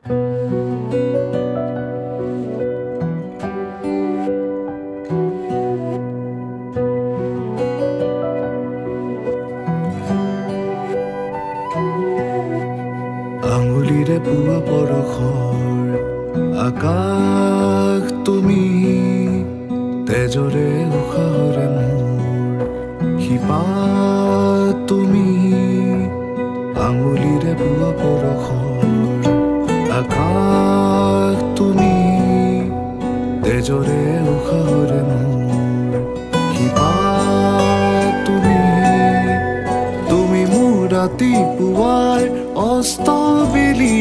আঙুলিৰে পুৱা পৰশৰ আকাশ তুমি, তেজৰে উশাহৰে মোৰ শিপা তুমি। আঙুলিৰে পুৱা পৰশৰ আকাশ তুমি, তেজৰে উশাহৰে মোৰ শিপা তুমি। তুমি মোৰ ৰাতিপুৱাৰ অস্তবেলি,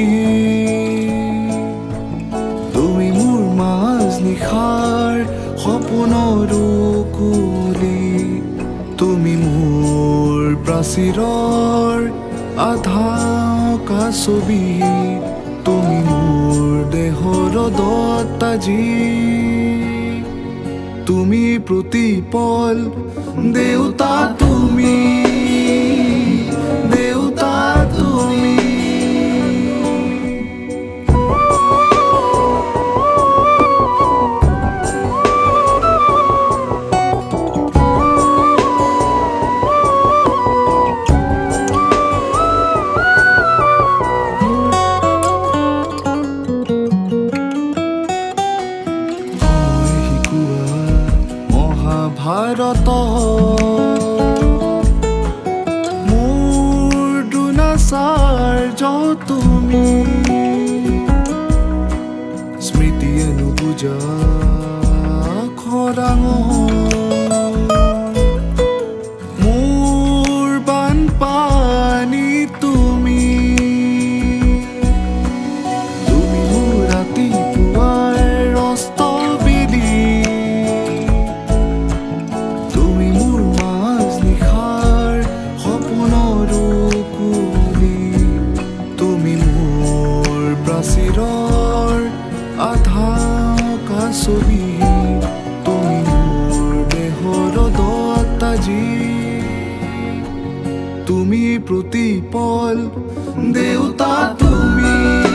তুমি মোৰ মাজ নিশাৰ সপোনৰ কুলি। তুমি মোৰ প্ৰাচীৰৰ আধা অঁকা ছবি, তুমি মোৰ দেহৰ দত্তাজী। তুমি প্ৰতিপল দেউতা তুমি, দেউতা তুমি। ভাৰত মোৰ দুনাচাৰ্য তুমি, স্মৃতিয়ে নুবুজা খৰাং মোৰ বানপানী তুমি। তুমি মোৰ ৰাতিপুৱাৰ অস্তবেলি, তুমি মোৰ মাজ নিশাৰ সপোনৰ কুলি। তুমি মোৰ প্ৰাচীৰৰ আধা অঁকা ছবি, তুমি মোৰ দেহৰ দত্তাজী। তুমি প্ৰতিপল দেউতা তুমি,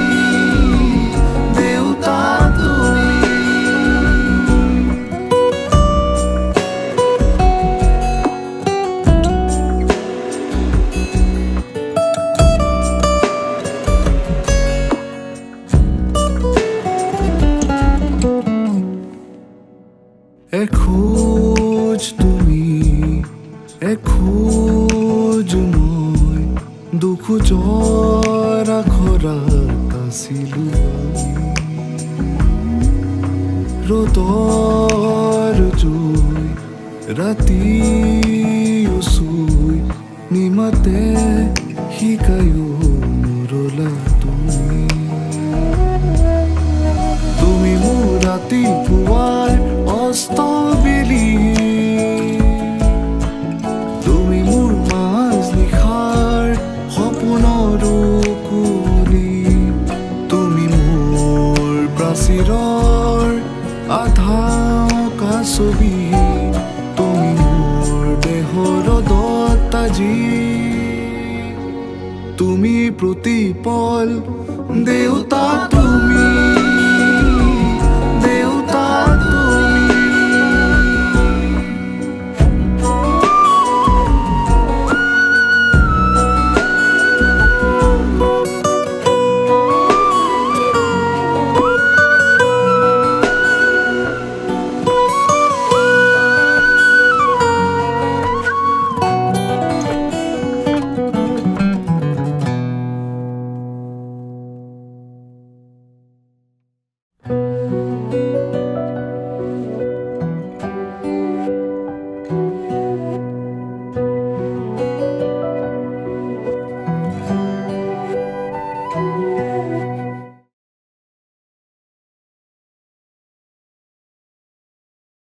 দেউতা তুমি। এখোজ তুমি, এখোজ মই, দুখোজৰ আখৰাত আছিলো আমি। ৰ'দৰ জুই ৰাতি চুই, নিমাতে শিকায়ো মোৰলা তুমি। তুমি মোৰ ৰাতিপুৱাৰ অস্তবেলি, তুমি মোৰ মাজ নিশাৰ সপোনৰ কুলি। তুমি মোৰ প্ৰাচীৰৰ আধা অঁকা ছবি, তুমি মোৰ দেহৰ দত্তাজী। তুমি প্ৰতিপল দেউতা তুমি।